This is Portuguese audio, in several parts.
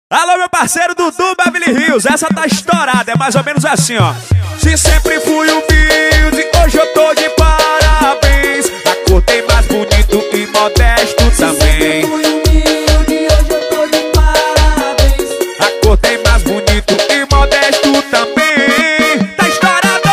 Alô, meu parceiro Dudu Beverly Hills, essa tá estourada, é mais ou menos assim, ó. Se sempre fui humilde, hoje eu tô de parabéns. Acordei mais bonito e modesto também. Fui humilde, hoje eu tô de parabéns. Acordei mais bonito e modesto também. Tá estourado!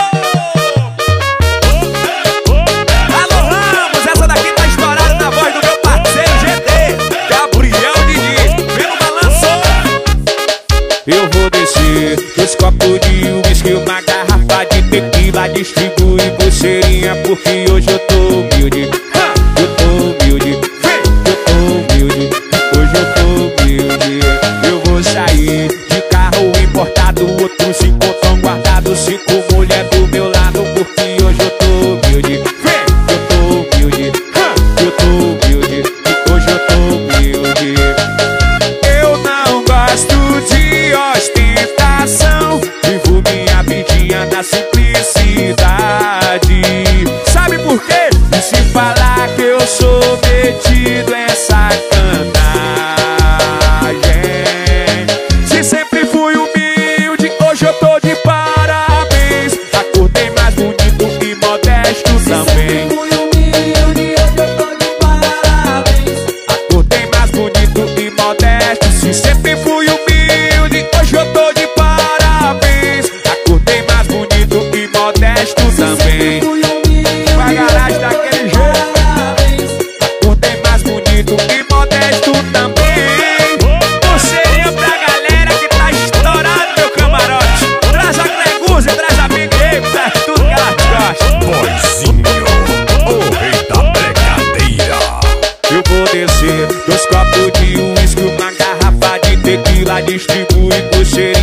Alô, Ramos, essa daqui tá estourada na voz do meu parceiro GT, Gabriel Diniz. Vem no balanço! Eu vou descer 2 copos de uísque, uma garrafa de tequila, distribui pulseirinha, porque hoje eu tô humilde. Eu tô humilde, eu tô humilde, hoje eu tô humilde. Eu vou sair de carro importado, outros 5 tão guardados, 5 mulher do meu lado, porque hoje eu tô humilde. Eu tô humilde, eu tô humilde, hoje eu tô humilde. Eu não gosto de ostentação, vivo minha vidinha na simplicidade. Sabe por quê? E se falar que eu sou metido é sacanagem. Se sempre fui humilde, hoje eu tô de parabéns. Acordei mais bonito e modesto também. Fui humilde, hoje eu tô de parabéns. Acordei mais bonito e modesto. Se sempre fui humilde, hoje eu tô de parabéns. Acordei mais bonito e modesto também. Fui humilde, Com a garagem daquele jeito. parabéns. Acordei mais bonito e modesto também. Pulseirinha pra galera que tá estourado, meu camarote. Traz a Gregusa, traz a Big Game, traz tudo que elas gostam. Boizinho, o rei da brincadeira. Eu vou descer 2 copos de uísque, uma garrafa de tequila, distribui pulseira.